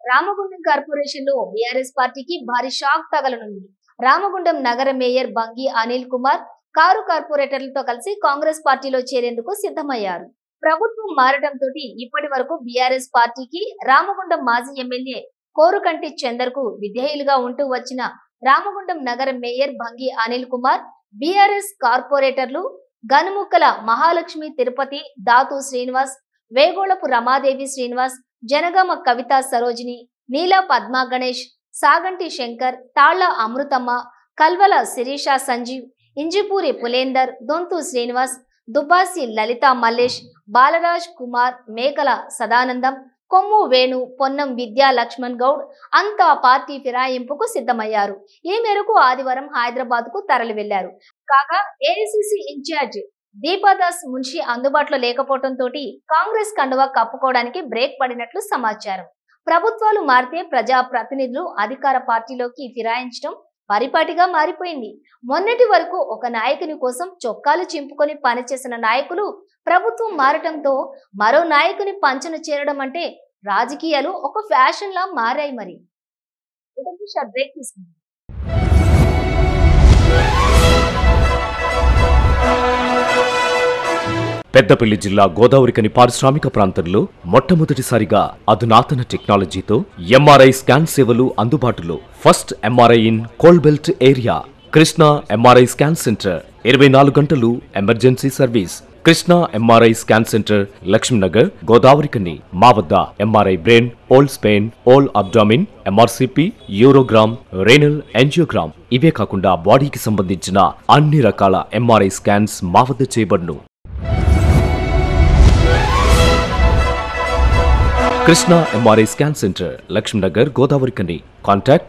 Ramagundam corporation లో BRS పార్టీకి భారీ షాక్ తగలనుంది. రామగుండం నగర మేయర్ బంగి అనిల్ కుమార్ కారు కార్పొరేటర్లతో కలిసి కాంగ్రెస్ పార్టీలో చేరేందుకు సిద్ధమయ్యారు. ప్రభుత్వం మారడంతో ఇప్పటి వరకు బీఆర్ఎస్ పార్టీకి రామగుండం మాజీ ఎమ్మెల్యే కోరుకంటి చందర్ కు విధేయులుగా ఉంటూ వచ్చిన రామగుండం నగర మేయర్ బంగి అనిల్ కుమార్ బీఆర్ఎస్ కార్పొరేటర్లు గనుముక్కల మహాలక్ష్మి తిరుపతి, దాతు శ్రీనివాస్, వేగోళపు రమాదేవి శ్రీనివాస్, జనగామ కవిత సరోజిని, నీలా పద్మా గణేష్, సాగంటి శంకర్, తాళ్ల అమృతమ్మ, కల్వల శిరీష సంజీవ్, ఇంజిపూరి పులేందర్, దొంతు శ్రీనివాస్, దుబ్బాసి లలిత మల్లేష్, బాలరాజ్ కుమార్, మేకల సదానందం, కొమ్ము వేణు, పొన్నం విద్యా లక్ష్మణ్ గౌడ్ అంతా పార్టీ ఫిరాయింపుకు సిద్ధమయ్యారు. ఈ మేరకు ఆదివారం హైదరాబాద్ కు తరలి వెళ్లారు. కాగా ఏఐసిసి ఇన్ఛార్జ్ దీపాదాస్ మున్షి అందుబాటులో లేకపోవడంతో కాంగ్రెస్ కండువా కప్పుకోవడానికి బ్రేక్ పడినట్లు సమాచారం. ప్రభుత్వాలు మారితే ప్రజా ప్రతినిధులు అధికార పార్టీలోకి ఫిరాయించడం పరిపాటిగా మారిపోయింది. మొన్నటి వరకు ఒక నాయకుని కోసం చొక్కాలు చింపుకొని పనిచేసిన నాయకులు ప్రభుత్వం మారటంతో మరో నాయకుని పంచన చేరడం అంటే రాజకీయాలు ఒక ఫ్యాషన్ లా మారాయి. మరి బ్రేక్ తీసుకుంది. పెద్దపల్లి జిల్లా గోదావరికని పారిశ్రామిక ప్రాంతంలో మొట్టమొదటిసారిగా అధునాతన టెక్నాలజీతో ఎంఆర్ఐ స్కాన్ సేవలు అందుబాటులో. First MRI in coal belt area. Krishna MRI scan centre 24 గంటలు emergency service. Krishna MRI scan centre, Lakshminagar, Godavarikhani. మా వద్ద MRI brain, whole spine, whole abdomen, MRCP, urogram, renal angiogram ఇవే కాకుండా బాడీకి సంబంధించిన అన్ని రకాల ఎంఆర్ఐ స్కాన్స్ మా వద్ద చేయబడును. Krishna MRI scan centre, Lakshminagar, Godavarikhani. Contact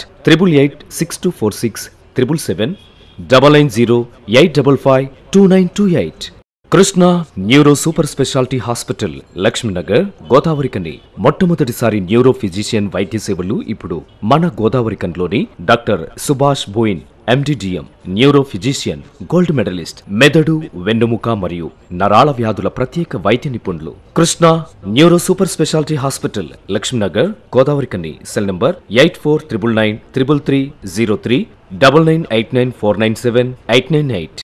8862467777 99085552928. Krishna neuro super speciality hospital, Lakshminagar, Godavarikhani. మొట్టమొదటిసారి న్యూరో ఫిజిషియన్ వైద్య సేవలు ఇప్పుడు మన గోదావరికన్లోని doctor Subhash Boin MD DM, neuro physician, gold medallist, మెదడు, వెన్నుముక మరియు నరాల వ్యాధుల ప్రత్యేక వైద్య నిపుణులు. Krishna neuro super speciality hospital, Lakshminagar, Godavarikhani. Cell number 84999333 9989497898.